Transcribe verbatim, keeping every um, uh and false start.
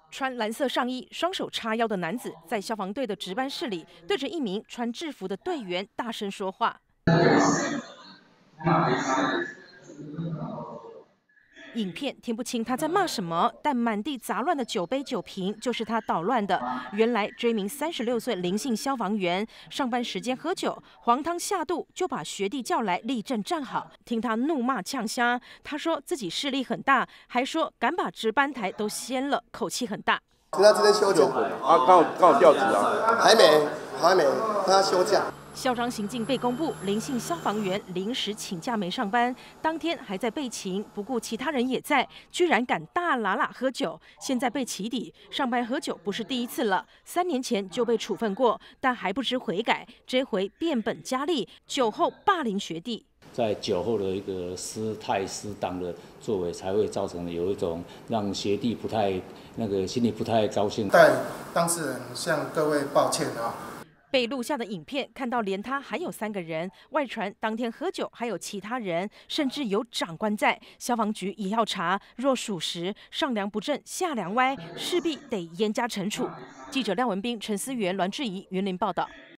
穿蓝色上衣、双手叉腰的男子，在消防队的值班室里，对着一名穿制服的队员大声说话。影片听不清他在骂什么，但满地杂乱的酒杯酒瓶就是他捣乱的。原来这名三十六岁林姓消防员上班时间喝酒，黄汤下肚，就把学弟叫来立正站好，听他怒骂呛瞎。他说自己势力很大，还说敢把值班台都掀了，口气很大。 是他今天休假啊，刚好刚好调职啊， 还没还没，他休假。 嚣张行径被公布，林姓消防员临时请假没上班，当天还在备勤，不顾其他人也在，居然敢大喇喇喝酒。现在被起底，上班喝酒不是第一次了，三年前就被处分过，但还不知悔改，这回变本加厉，酒后霸凌学弟。 在酒后的一个失态失当的作为，才会造成有一种让学弟不太那个心里不太高兴。 代当事人向各位抱歉啊。 被录下的影片看到，连他还有三个人，外传当天喝酒还有其他人，甚至有长官在。消防局也要查，若属实，上梁不正下梁歪，势必得严加惩处。记者廖文斌、陈思源、栾志怡云林报道。